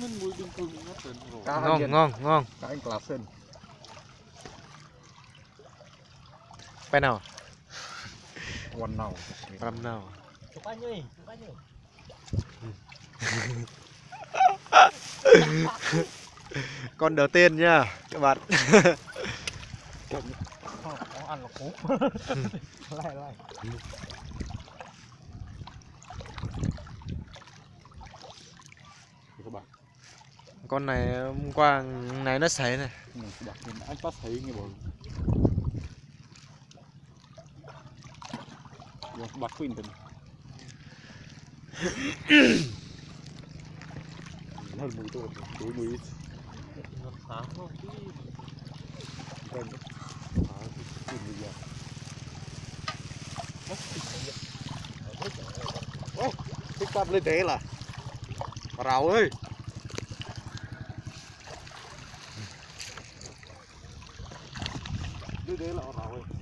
mình mùi bình thường nó tên rồi. ngon. Cá anh lá sơn. Bên nào? Quần nào? Làm nào? Chụp anh ơi, chụp anh ơi. Con đầu tiên nha các bạn. Có ăn là cú. Lại. Các bạn. Con này hôm qua này nó sấy này. Các bạn nhìn anh bắt thấy nghe bộ. Rồi bắt quên từng. Hơn mùi tôi, túi mùi. Nó sáng không chứ. Vâng. Quên bây giờ. Ôi, thích cặp lên thế là. Rào ơi. Đưa thế là rào ơi.